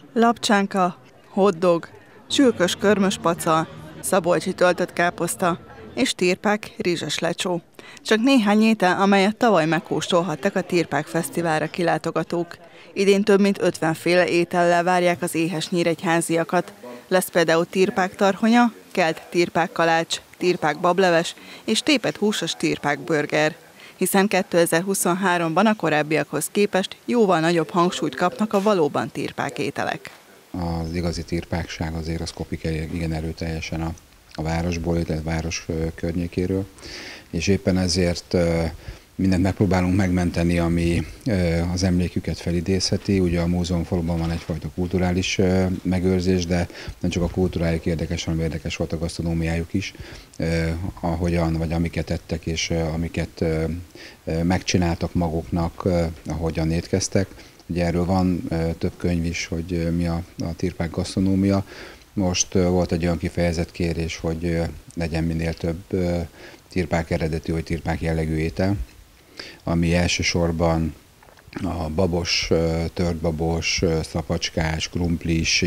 Lapcsánka, hotdog, sülkös körmös pacal, szabolcsi töltött káposzta és tirpák rizses lecsó. Csak néhány étel, amelyet tavaly megkóstolhattak a Tirpák Fesztiválra kilátogatók. Idén több mint 50 féle étellel várják az éhes nyíregyháziakat. Lesz például tirpák tarhonya, kelt tirpák kalács, tirpák bableves és tépett húsos tirpák burger. Hiszen 2023-ban a korábbiakhoz képest jóval nagyobb hangsúlyt kapnak a valóban tirpák ételek. Az igazi tirpákság azért az kopik igen erőteljesen a városból, illetve a város környékéről, és éppen ezért mindent megpróbálunk megmenteni, ami az emléküket felidézheti. Ugye a múzeumfaluban van egyfajta kulturális megőrzés, de nem csak a kultúrájuk érdekes, hanem érdekes volt a gasztronómiájuk is, ahogyan, vagy amiket ettek, és amiket megcsináltak maguknak, ahogyan étkeztek. Ugye erről van több könyv is, hogy mi a tirpák gasztronómia. Most volt egy olyan kifejezett kérés, hogy legyen minél több tirpák eredetű vagy tirpák jellegű étel, ami elsősorban a babos, tört babos, szapacskás, krumplis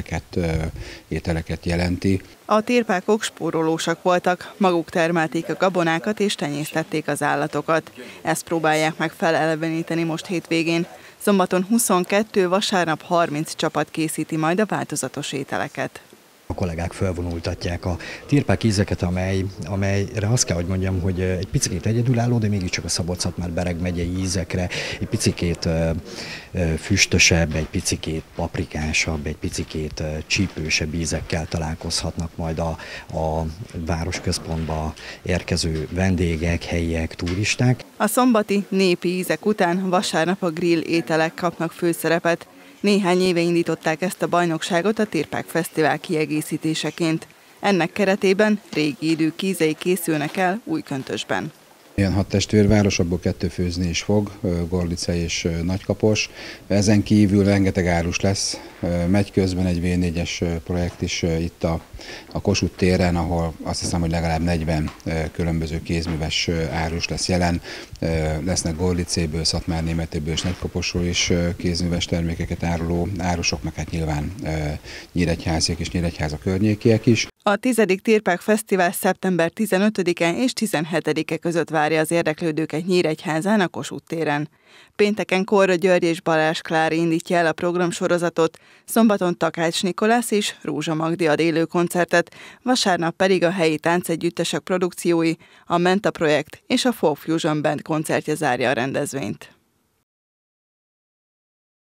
ételeket jelenti. A tirpákok spórolósak voltak, maguk termelték a gabonákat és tenyésztették az állatokat. Ezt próbálják meg feleleveníteni most hétvégén. Szombaton 22, vasárnap 30 csapat készíti majd a változatos ételeket. A kollégák felvonultatják a tirpák ízeket, amelyre azt kell, hogy mondjam, hogy egy picikét egyedülálló, de mégiscsak a Szabolcs-Szatmár-Bereg megyei ízekre egy picikét füstösebb, egy picikét paprikásabb, egy picikét csípősebb ízekkel találkozhatnak majd a városközpontba érkező vendégek, helyiek, turisták. A szombati népi ízek után vasárnap a grill ételek kapnak főszerepet. Néhány éve indították ezt a bajnokságot a Tirpák Fesztivál kiegészítéseként. Ennek keretében régi idők ízei készülnek el Újköntösben. Ilyen 6 testvérváros, abból 2 főzni is fog, Gorlice és Nagykapos. Ezen kívül rengeteg árus lesz. Megy közben egy V4-es projekt is itt a Kossuth téren, ahol azt hiszem, hogy legalább 40 különböző kézműves árus lesz jelen. Lesznek Gorlicéből, Szatmárnémetéből és Nagykaposról is kézműves termékeket áruló árusok, meg hát nyilván nyíregyháziak és Nyíregyháza környékiek is. A 10. Tirpák Fesztivál szeptember 15-e és 17-e között várja az érdeklődőket Nyíregyházán a Kossuth téren. Pénteken Korra György és Balázs Klári indítja el a programsorozatot, szombaton Takács Nikolász és Rózsa Magdi ad élő koncertet, vasárnap pedig a helyi táncegyüttesek produkciói, a Menta Projekt és a Folk Fusion Band koncertje zárja a rendezvényt.